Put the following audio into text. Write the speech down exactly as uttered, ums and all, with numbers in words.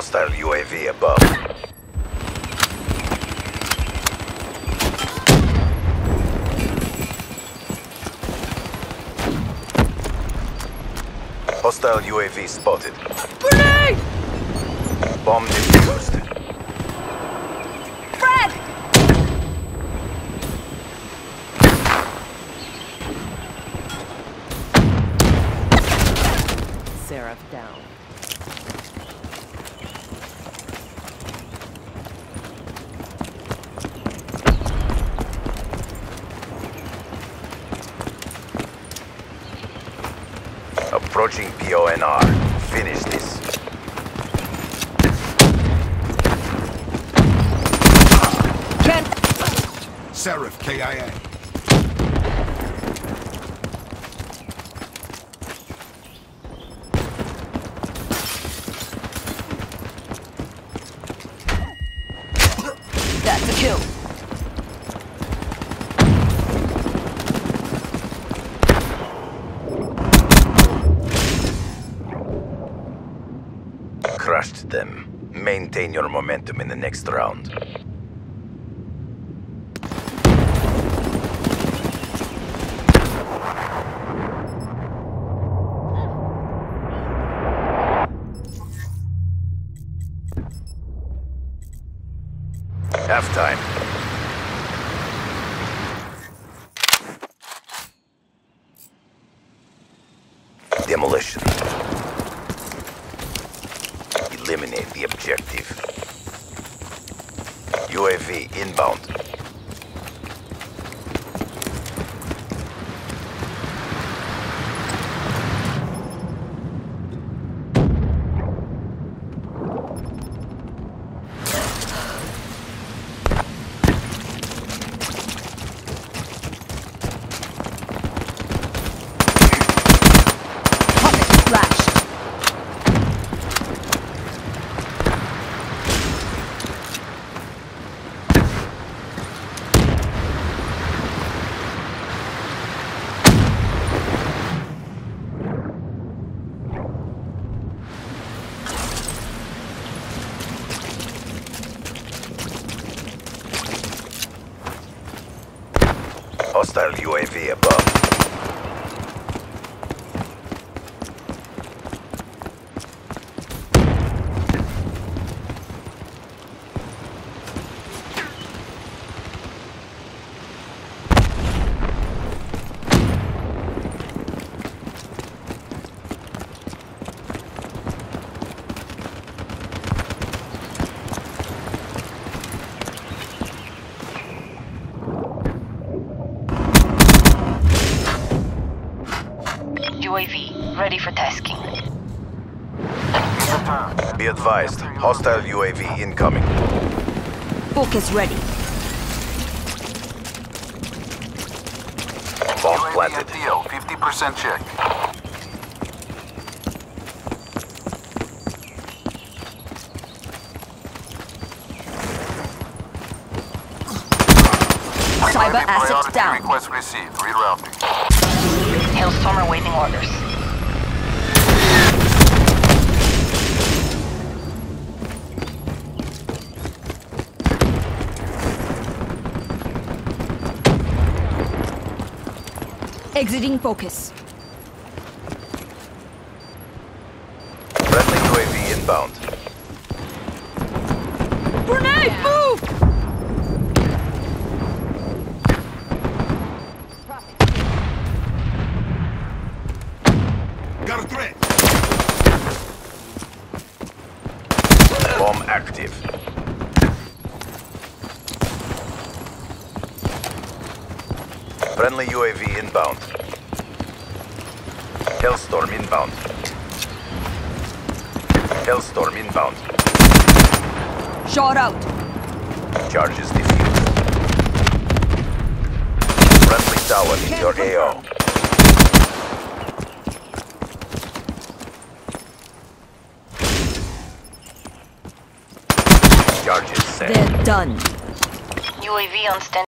Hostile U A V above. Hostile U A V spotted. Grenade! Bomb defused. Frag! Seraph down. Approaching P O N R. Finish this. Ken! Seraph K I A. That's a kill. Crushed them. Maintain your momentum in the next round. Halftime. Demolition. Eliminate the objective. U A V inbound. Flash. Hostile U A V above. U A V, ready for tasking. Be advised, hostile U A V incoming. Focus ready. Bomb planted. fifty percent check. Cyber assets down. Request received. Rerouting. Hailstorm awaiting orders. Exiting focus. Friendly U A V inbound. Grenade, move! Got a threat. Bomb active. Friendly U A V inbound. Hailstorm inbound. Hailstorm inbound. Shot out. Charges defused. Friendly tower in your A O. Charges set. They're done. U A V on stand.